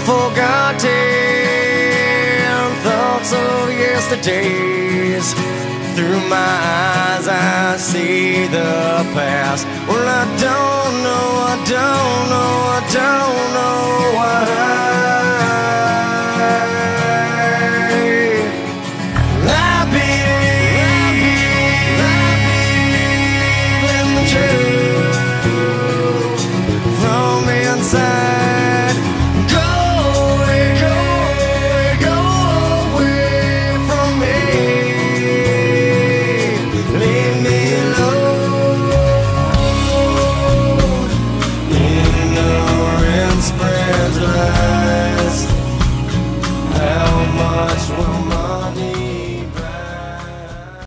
forgotten thoughts of yesterdays. Through my eyes I see the past. Well, I don't know, I don't know, I don't know why.